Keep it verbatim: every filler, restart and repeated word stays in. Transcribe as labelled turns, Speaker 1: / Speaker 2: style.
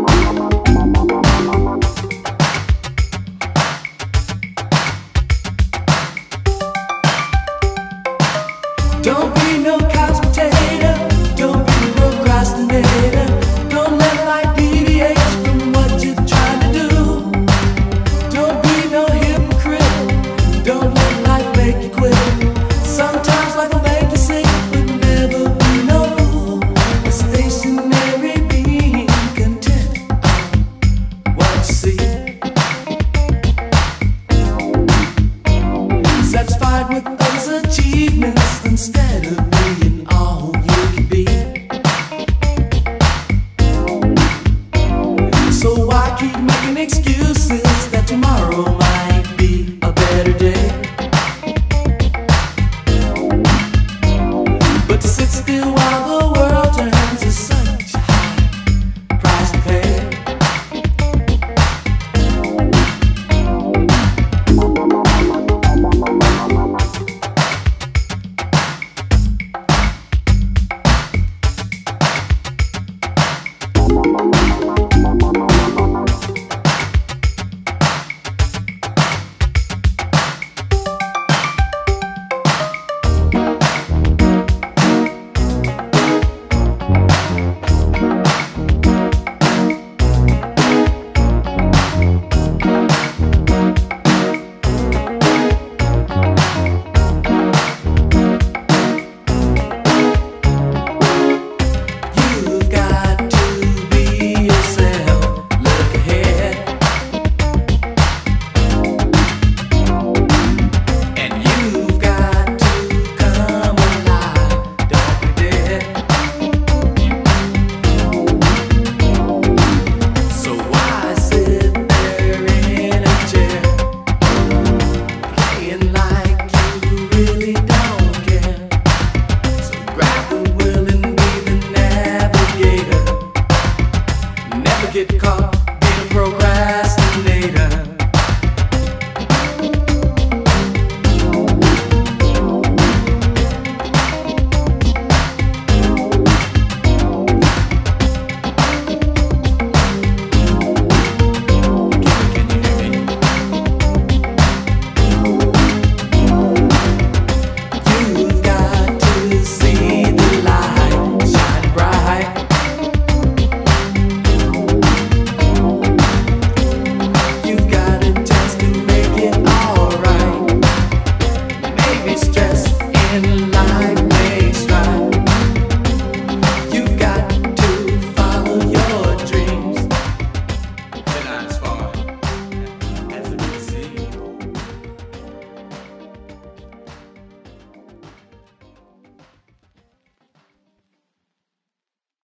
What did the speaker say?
Speaker 1: Don't be no couch potato, don't be a procrastinator. Don't let life deviate from what you're trying to do. Don't be no hypocrite, don't let life make you quit. Sometimes life will make you sick, but never be no fool. A stationary being content what you see. Satisfied with those achievements instead of being all you can be. So why keep making excuses that tomorrow might be a better day? But to sit still while the world turns is such a high price to pay. Get caught being a program.